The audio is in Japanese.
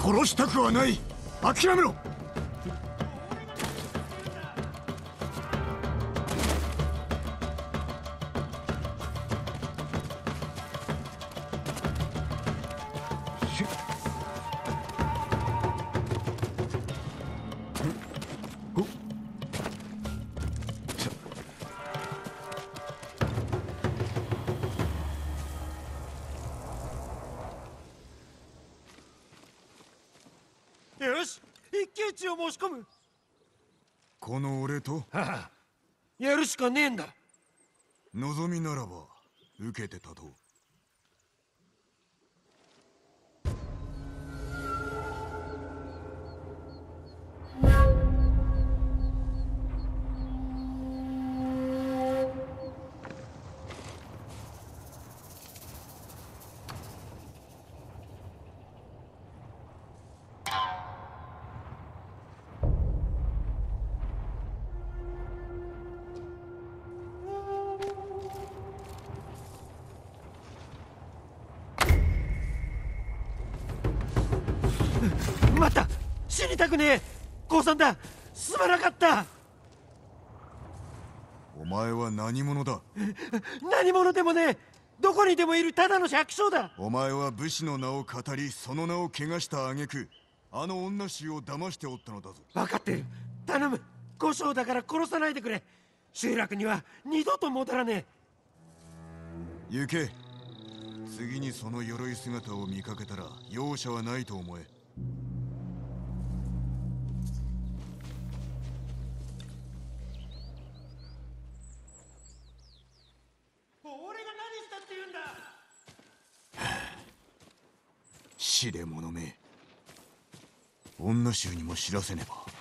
殺したくはない。諦めろ。 よし、一騎打ちを申し込む。 この俺とやるしかねえんだ。 望みならば受けて立とう。 待った、死にたくねえ。降参だ、すまなかった。 お前は何者だ。 何者でもねえ。どこにでもいるただの百姓だ。 お前は武士の名を語り、その名を汚した挙句、あの女衆を騙しておったのだぞ。 分かってる。頼む、小姓だから殺さないでくれ。集落には二度と戻らねえ。行け。次にその鎧姿を見かけたら容赦はないと思え。 俺が何したって言うんだ。 死で者め。女衆にも知らせねば。